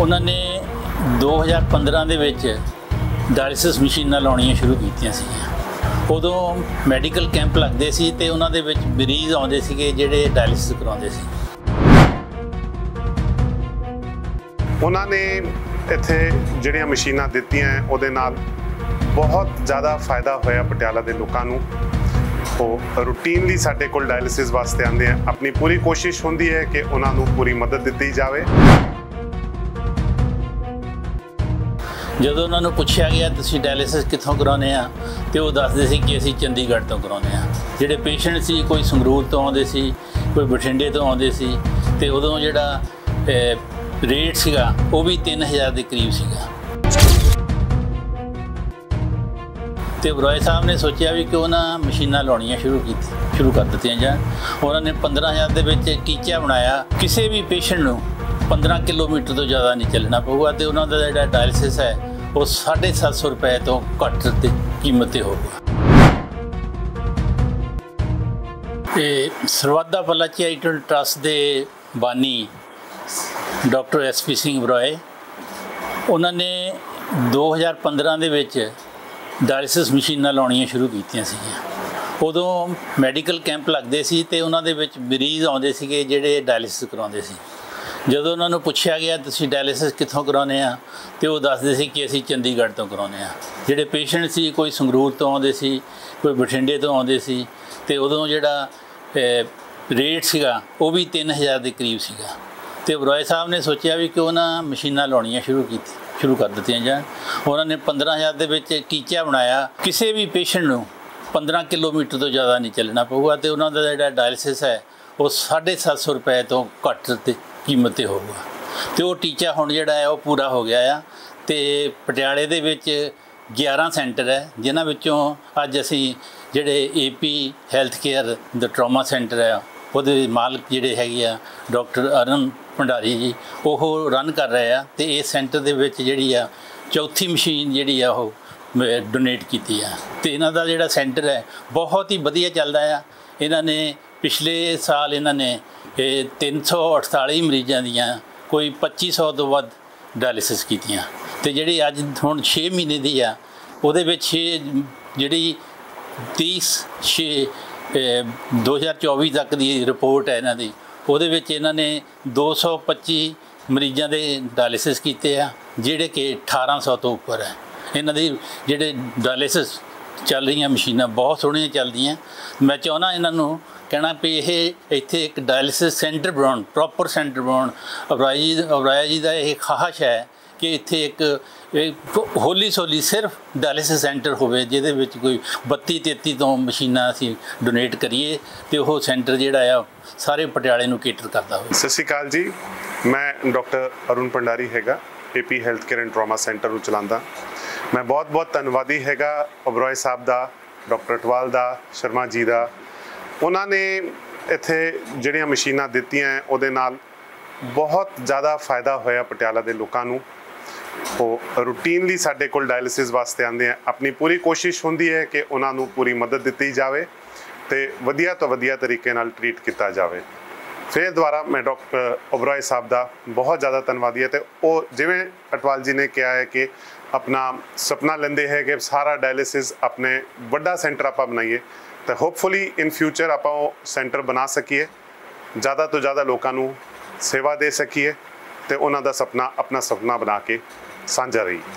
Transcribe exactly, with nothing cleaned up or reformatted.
उन्होंने दो हज़ार पंद्रह ਦੇ ਵਿੱਚ ਡਾਇਲਿਸਿਸ ਮਸ਼ੀਨਾਂ ਲਾਉਣੀਆਂ ਸ਼ੁਰੂ ਕੀਤੀਆਂ ਸੀ। ਉਦੋਂ ਮੈਡੀਕਲ ਕੈਂਪ ਲੱਗਦੇ ਸੀ ਤੇ ਉਹਨਾਂ ਦੇ ਵਿੱਚ ਮਰੀਜ਼ ਆਉਂਦੇ ਸੀਗੇ ਜਿਹੜੇ ਡਾਇਲਿਸਿਸ ਕਰਾਉਂਦੇ ਸੀ। ਉਹਨਾਂ ਨੇ ਇੱਥੇ ਜਿਹੜੀਆਂ ਮਸ਼ੀਨਾਂ ਦਿੱਤੀਆਂ ਉਹਦੇ ਨਾਲ ਬਹੁਤ ਜ਼ਿਆਦਾ ਫਾਇਦਾ ਹੋਇਆ ਪਟਿਆਲਾ ਦੇ ਲੋਕਾਂ ਨੂੰ। ਉਹ ਰੂਟੀਨਲੀ ਸਾਡੇ ਕੋਲ ਡਾਇਲਿਸਿਸ ਵਾਸਤੇ ਆਉਂਦੇ ਆ। ਆਪਣੀ ਪੂਰੀ ਕੋਸ਼ਿਸ਼ ਹੁੰਦੀ ਹੈ ਕਿ ਉਹਨਾਂ ਨੂੰ ਪੂਰੀ ਮਦਦ ਦਿੱਤੀ ਜਾਵੇ। ਜਦੋਂ ਉਹਨਾਂ ਨੂੰ ਪੁੱਛਿਆ ਗਿਆ ਤੁਸੀਂ ਡਾਇਲਿਸਿਸ ਕਿੱਥੋਂ ਕਰਾਉਂਦੇ ਆ ਤੇ ਉਹ ਦੱਸਦੇ ਸੀ ਕਿ ਅਸੀਂ ਚੰਡੀਗੜ੍ਹ ਤੋਂ ਕਰਾਉਂਦੇ ਆ। ਜਿਹੜੇ ਪੇਸ਼ੈਂਟ ਸੀ ਕੋਈ ਸੰਗਰੂਰ ਤੋਂ ਆਉਂਦੇ ਸੀ, ਕੋਈ ਬਠਿੰਡੇ ਤੋਂ ਆਉਂਦੇ ਸੀ ਤੇ ਉਦੋਂ ਜਿਹੜਾ ਰੇਟ ਸੀਗਾ ਉਹ ਵੀ ਤਿੰਨ ਹਜ਼ਾਰ ਦੇ ਕਰੀਬ ਸੀਗਾ। ਤੇ ਬਰੋਏ ਸਾਹਿਬ ਨੇ ਸੋਚਿਆ ਵੀ ਕਿ ਉਹਨਾਂ ਮਸ਼ੀਨਾਂ ਲਾਉਣੀਆਂ ਸ਼ੁਰੂ ਕੀਤੀ ਸ਼ੁਰੂ ਕਰ ਦਿੱਤੀਆਂ ਜਾਣ। ਉਹਨਾਂ ਨੇ ਪੰਦਰਾਂ ਹਜ਼ਾਰ ਦੇ ਵਿੱਚ ਟੀਚਾ ਬਣਾਇਆ ਕਿਸੇ ਵੀ ਪੇਸ਼ੈਂਟ ਨੂੰ पंद्रह किलोमीटर तो ज़्यादा नहीं चलना पऊगा तो उन्होंने जो डायलिसिस है वो साढ़े सत्त सौ रुपए तो घट कीमत होगा। सरवत दा भला चैरिटेबल ट्रस्ट के बानी doctor S P Singh Oberoi उन्होंने दो हज़ार पंद्रह ਦੇ ਵਿੱਚ डायलिसिस मशीनां ਲਾਉਣੀਆਂ शुरू ਕੀਤੀਆਂ ਸੀ। ਉਦੋਂ ਮੈਡੀਕਲ ਕੈਂਪ ਲੱਗਦੇ ਸੀ ਤੇ ਉਹਨਾਂ ਦੇ ਵਿੱਚ ਮਰੀਜ਼ ਆਉਂਦੇ ਸੀਗੇ ਜਿਹੜੇ ਡਾਇਲਿਸਿਸ ਕਰਾਉਂਦੇ ਸੀ। ਜਦੋਂ ਉਹਨਾਂ ਨੂੰ ਪੁੱਛਿਆ ਗਿਆ ਤੁਸੀਂ ਡਾਇਲਿਸਿਸ ਕਿੱਥੋਂ ਕਰਾਉਂਦੇ ਆ ਤੇ ਉਹ ਦੱਸਦੇ ਸੀ ਕਿ ਅਸੀਂ ਚੰਡੀਗੜ੍ਹ ਤੋਂ ਕਰਾਉਂਦੇ ਆ। ਜਿਹੜੇ ਪੇਸ਼ੈਂਟ ਸੀ ਕੋਈ ਸੰਗਰੂਰ ਤੋਂ ਆਉਂਦੇ ਸੀ, ਕੋਈ ਬਠਿੰਡੇ ਤੋਂ ਆਉਂਦੇ ਸੀ ਤੇ ਉਦੋਂ ਜਿਹੜਾ ਰੇਟ ਸੀਗਾ ਉਹ ਵੀ ਤਿੰਨ ਹਜ਼ਾਰ ਦੇ ਕਰੀਬ ਸੀਗਾ। ਤੇ ਬਰੋਏ ਸਾਹਿਬ ਨੇ ਸੋਚਿਆ ਵੀ ਕਿਉਂ ਨਾ ਮਸ਼ੀਨਾਂ ਲਾਉਣੀਆਂ ਸ਼ੁਰੂ ਕੀਤੀ ਸ਼ੁਰੂ ਕਰ ਦਿੱਤੀਆਂ ਜਾਣ। ਉਹਨਾਂ ਨੇ ਪੰਦਰਾਂ ਹਜ਼ਾਰ ਦੇ ਵਿੱਚ ਟੀਚਾ ਬਣਾਇਆ ਕਿਸੇ ਵੀ ਪੇਸ਼ੈਂਟ ਨੂੰ ਪੰਦਰਾਂ ਕਿਲੋਮੀਟਰ ਤੋਂ ਜ਼ਿਆਦਾ ਨਹੀਂ ਚੱਲਣਾ ਪਊਗਾ ਤੇ ਉਹਨਾਂ ਦਾ ਜਿਹੜਾ ਡਾਇਲਿਸਿਸ ਹੈ ਉਹ ਸਾਢੇ ਸੱਤ ਸੌ ਰੁਪਏ ਤੋਂ ਘੱਟ ਤੇ कीमत होगा। तो वो टीचा हुण जिहड़ा है वो पूरा हो गया आ। तो पटियाले दे विच ग्यारह सेंटर है जिन्हां विचों अज असीं जिहड़े ए पी हैल्थ केयर द ट्रॉमा सेंटर है उहदे मालक जिहड़े हैगे आ डॉक्टर अरुण भंडारी जी वो रन कर रहे हैं। तो इस सेंटर दे विच जिहड़ी आ चौथी मशीन जिहड़ी आ वो डोनेट कीती आ। तो इन्हां दा जिहड़ा सेंटर है बहुत ही वधिया चलदा आ। इन्हां ने पिछले साल इन्हां ने ਇਹ ਤਿੰਨ ਸੌ ਅਠਤਾਲੀ ਮਰੀਜ਼ਾਂ ਦੀਆਂ ਕੋਈ ਪੱਚੀ ਸੌ ਤੋਂ ਵੱਧ ਡਾਇਲਿਸਿਸ ਕੀਤੀਆਂ। ਅਤੇ ਜਿਹੜੀ ਅੱਜ ਹੁਣ ਛੇ ਮਹੀਨੇ ਦੀ ਆ ਉਹਦੇ ਵਿੱਚ ਛੇ ਜਿਹੜੀ ਤੀਸ ਛੇ ਦੋ ਹਜ਼ਾਰ ਚੌਵੀ ਤੱਕ ਦੀ ਰਿਪੋਰਟ ਹੈ ਇਹਨਾਂ ਦੀ ਉਹਦੇ ਵਿੱਚ ਇਹਨਾਂ ਨੇ ਦੋ ਸੌ ਪੱਚੀ ਮਰੀਜ਼ਾਂ ਦੇ ਡਾਇਲਿਸਿਸ ਕੀਤੇ ਆ ਜਿਹੜੇ ਕਿ ਅਠਾਰਾਂ ਸੌ ਤੋਂ ਉੱਪਰ ਹੈ। ਇਹਨਾਂ ਦੀ ਜਿਹੜੇ ਡਾਇਲਿਸਿਸ ਚੱਲ ਰਹੀਆਂ ਮਸ਼ੀਨਾਂ ਬਹੁਤ ਸੋਹਣੀਆਂ ਚੱਲਦੀਆਂ। ਮੈਂ ਚਾਹੁੰਦਾ ਇਹਨਾਂ ਨੂੰ ਕਹਿਣਾ ਵੀ ਇਹ ਇੱਥੇ ਇੱਕ ਡਾਇਲਿਸਿਸ ਸੈਂਟਰ ਬਣਾਉਣ ਪ੍ਰੋਪਰ ਸੈਂਟਰ ਬਣਾਉਣ। ਅਬਰਾਏ ਜੀ ਅਬਰਾਏ ਜੀ ਦਾ ਇਹ ਖਾਹਿਸ਼ ਹੈ ਕਿ ਇੱਥੇ ਇੱਕ ਹੌਲੀ ਸੌਲੀ ਸਿਰਫ ਡਾਇਲਿਸਿਸ ਸੈਂਟਰ ਹੋਵੇ ਜਿਹਦੇ ਵਿੱਚ ਕੋਈ ਬੱਤੀ ਤੇਤੀ ਤੋਂ ਮਸ਼ੀਨਾਂ ਅਸੀਂ ਡੋਨੇਟ ਕਰੀਏ ਅਤੇ ਉਹ ਸੈਂਟਰ ਜਿਹੜਾ ਆ ਸਾਰੇ ਪਟਿਆਲੇ ਨੂੰ ਕੇਟਰ ਕਰਦਾ ਹੋਵੇ। ਸਤਿ ਸ਼੍ਰੀ ਅਕਾਲ ਜੀ, ਮੈਂ ਡਾਕਟਰ ਅਰੁਣ ਭੰਡਾਰੀ ਹੈਗਾ A P health care and trauma centre ਨੂੰ ਚਲਾਉਂਦਾ। ਮੈਂ ਬਹੁਤ ਬਹੁਤ ਧੰਨਵਾਦੀ ਹੈਗਾ ਅਬਰਾਏ ਸਾਹਿਬ ਦਾ, ਡਾਕਟਰ ਅਟਵਾਲ ਦਾ, ਸ਼ਰਮਾ ਜੀ ਦਾ। ਉਹਨਾਂ ਨੇ ਇੱਥੇ ਜਿਹੜੀਆਂ ਮਸ਼ੀਨਾਂ ਦਿੱਤੀਆਂ ਉਹਦੇ ਨਾਲ ਬਹੁਤ ਜ਼ਿਆਦਾ ਫਾਇਦਾ ਹੋਇਆ ਪਟਿਆਲਾ ਦੇ ਲੋਕਾਂ ਨੂੰ। ਉਹ ਰੂਟੀਨਲੀ ਸਾਡੇ ਕੋਲ ਡਾਇਲਿਸਿਸ ਵਾਸਤੇ ਆਉਂਦੇ ਆ। ਆਪਣੀ ਪੂਰੀ ਕੋਸ਼ਿਸ਼ ਹੁੰਦੀ ਹੈ ਕਿ ਉਹਨਾਂ ਨੂੰ ਪੂਰੀ ਮਦਦ ਦਿੱਤੀ ਜਾਵੇ ਅਤੇ ਵਧੀਆ ਤੋਂ ਵਧੀਆ ਤਰੀਕੇ ਨਾਲ ਟਰੀਟ ਕੀਤਾ ਜਾਵੇ। ਫਿਰ ਦੁਬਾਰਾ ਮੈਂ ਡਾਕਟਰ ਓਬਰਾਏ ਸਾਹਿਬ ਦਾ ਬਹੁਤ ਜ਼ਿਆਦਾ ਧੰਨਵਾਦੀ ਹੈ। ਅਤੇ ਉਹ ਜਿਵੇਂ ਅਟਵਾਲ ਜੀ ਨੇ ਕਿਹਾ ਹੈ ਕਿ ਆਪਣਾ ਸੁਪਨਾ ਲੈਂਦੇ ਹੈ ਕਿ ਸਾਰਾ ਡਾਇਲਿਸਿਸ ਆਪਣੇ ਵੱਡਾ ਸੈਂਟਰ ਆਪਾਂ ਬਣਾਈਏ ਤਾਂ ਹੋਪਫੁਲੀ ਇਨ ਫਿਊਚਰ ਆਪਾਂ ਉਹ ਸੈਂਟਰ ਬਣਾ ਸਕੀਏ, ਜ਼ਿਆਦਾ ਤੋਂ ਜ਼ਿਆਦਾ ਲੋਕਾਂ ਨੂੰ ਸੇਵਾ ਦੇ ਸਕੀਏ ਅਤੇ ਉਹਨਾਂ ਦਾ ਸੁਪਨਾ ਆਪਣਾ ਸੁਪਨਾ ਬਣਾ ਕੇ ਸਾਂਝਾ ਰਹੀ।